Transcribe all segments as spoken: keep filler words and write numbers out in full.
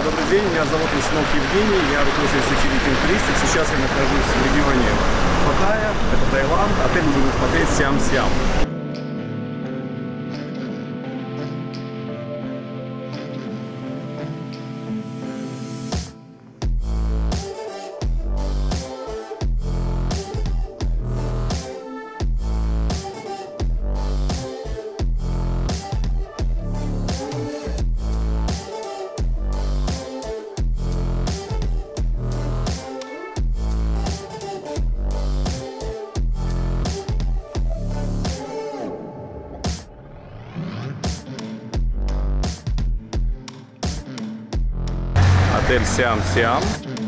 добрый день. Меня зовут Лысенок Евгений. Я руководитель Philippine Touristic. Сейчас я нахожусь в регионе Паттайя. Это Таиланд. Отель мы будем смотреть Сиам-Сиам. Отель Сиам-Сиам.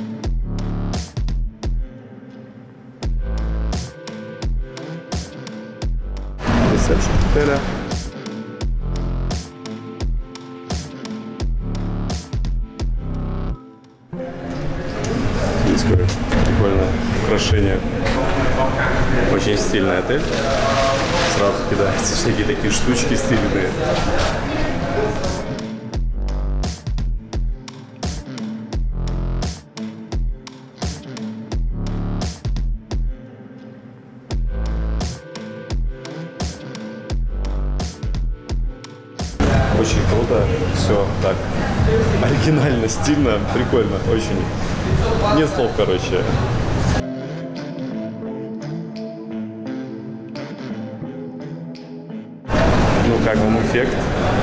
Ресепшн отеля. Здесь какое прикольное украшение. Очень стильный отель. Сразу кидаются всякие такие штучки стильные. Очень круто, все так оригинально, стильно, прикольно, очень. Нет слов, короче. Ну, как вам эффект?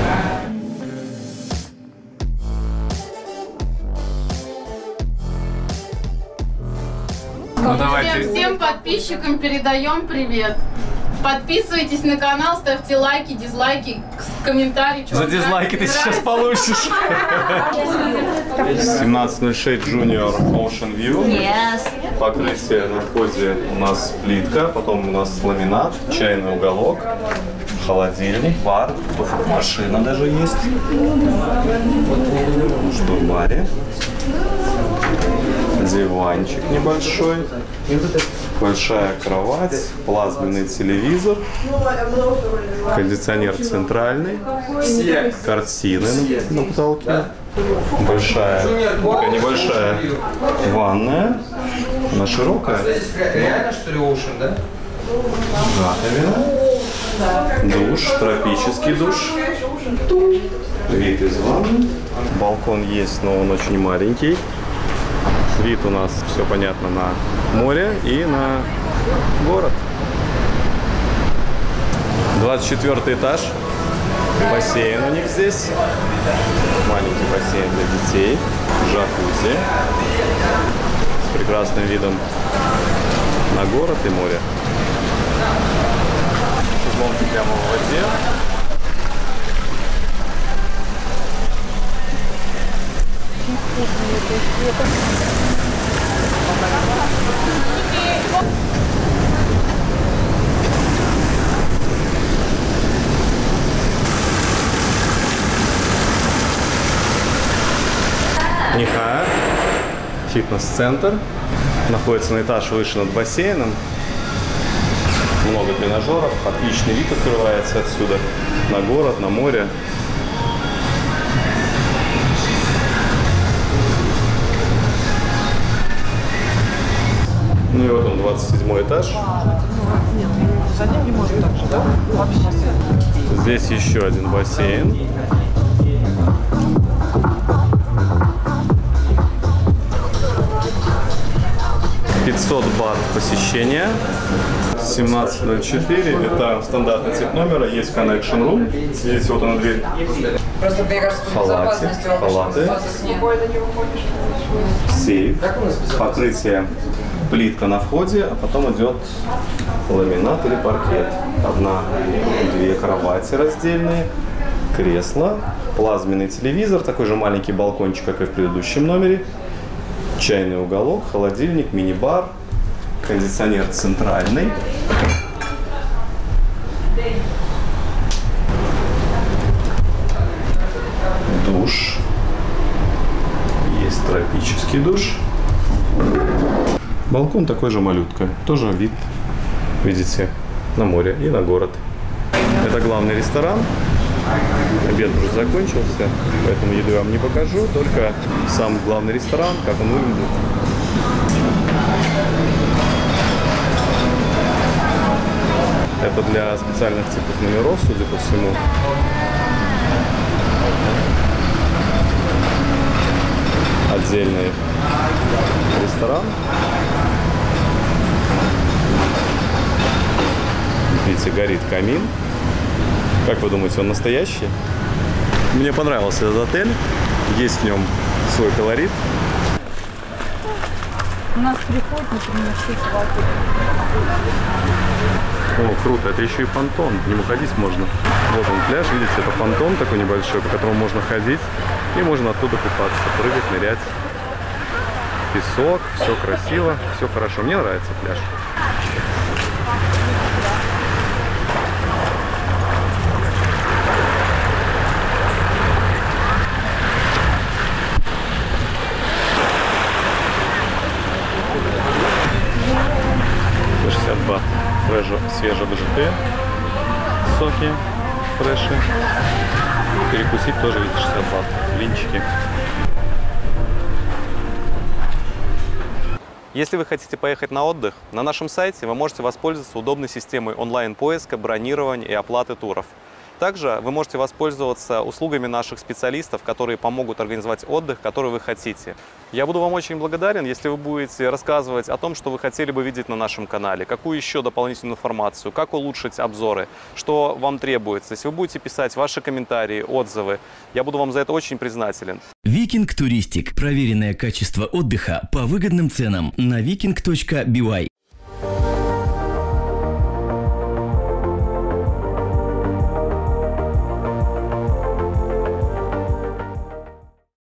Ну, давайте. Всем подписчикам передаем привет. Подписывайтесь на канал, ставьте лайки, дизлайки, комментарии. За дизлайки ты сейчас получишь. семнадцать ноль шесть Junior Ocean View. Yes. Покрытие на входе у нас плитка, потом у нас ламинат, чайный уголок, холодильник, бар, машина даже есть. Что в баре? Диванчик небольшой, большая кровать, плазменный телевизор, кондиционер центральный, картины на потолке, большая, такая небольшая ванная, она широкая, реально что ли Ocean, да? раковина, душ, тропический душ, вид из ванны, балкон есть, но он очень маленький. Вид у нас, все понятно, на море и на город. двадцать четвёртый этаж. Бассейн у них здесь. Маленький бассейн для детей. Джакузи. С прекрасным видом на город и море. Шезлонги прямо в воде. Ниха, фитнес-центр, находится на этаж выше над бассейном, много тренажеров, отличный вид открывается отсюда на город, на море. Ну и вот он, двадцать седьмой этаж. Здесь еще один бассейн. пятьсот бат посещения. семнадцать ноль четыре. Это стандартный тип номера. Есть connection room. Здесь вот она дверь. Халаты. Халаты. Сейф. Покрытие. Плитка на входе, а потом идет ламинат или паркет. Одна, две кровати раздельные, кресло, плазменный телевизор, такой же маленький балкончик, как и в предыдущем номере, чайный уголок, холодильник, мини-бар, кондиционер центральный. Душ. Есть тропический душ. Балкон такой же малютка. Тоже вид, видите, на море и на город. Это главный ресторан. Обед уже закончился, поэтому еду я вам не покажу, только сам главный ресторан, как он выглядит. Это для специальных типов номеров, судя по всему. Отдельный ресторан. Видите, горит камин. Как вы думаете, он настоящий? Мне понравился этот отель. Есть в нем свой колорит. У нас приходят, например, все хватит. О, круто, это еще и понтон, к нему ходить можно. Вот он пляж, видите, это понтон такой небольшой, по которому можно ходить. И можно оттуда купаться, прыгать, нырять. Песок, все красиво, все хорошо. Мне нравится пляж. шестьдесят бат. Фрежо, свежее ДЖТ, соки, фреши. Перекусить тоже, видите, шестьдесят бат. Блинчики. Если вы хотите поехать на отдых, на нашем сайте вы можете воспользоваться удобной системой онлайн-поиска, бронирования и оплаты туров. Также вы можете воспользоваться услугами наших специалистов, которые помогут организовать отдых, который вы хотите. Я буду вам очень благодарен, если вы будете рассказывать о том, что вы хотели бы видеть на нашем канале, какую еще дополнительную информацию, как улучшить обзоры, что вам требуется. Если вы будете писать ваши комментарии, отзывы, я буду вам за это очень признателен. Викинг Туристик. Проверенное качество отдыха по выгодным ценам на викинг точка би вай.